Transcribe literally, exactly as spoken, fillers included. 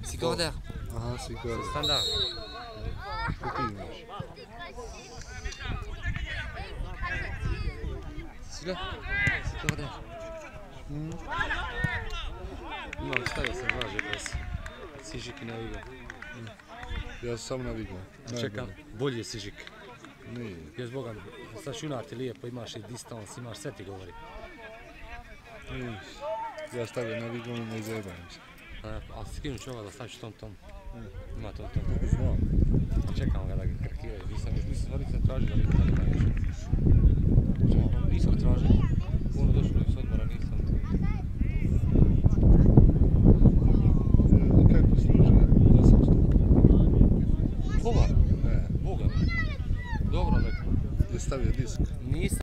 C'est corner. Aha, c'est corner. C'est standard. Što ti imaš? Celui-là C'est corner. Hmm? Imam stavio sam dva G P S. Sižik i naviga. Ja sam navigao. Čekam, bolji je Sižik. Nije. Još Boga, stačunar ti lijepo, imaš i distance, imaš sve ti govori. Nije. Ja stavio navigao i ne izjebajem se. A skinut ću ova da staviš tom tom. Ima tom tom. Znam. Čekamo ga da ga krkiraju, nisam još, nisam stvari se tražio da vidim da li ima još. Nisam ga tražio.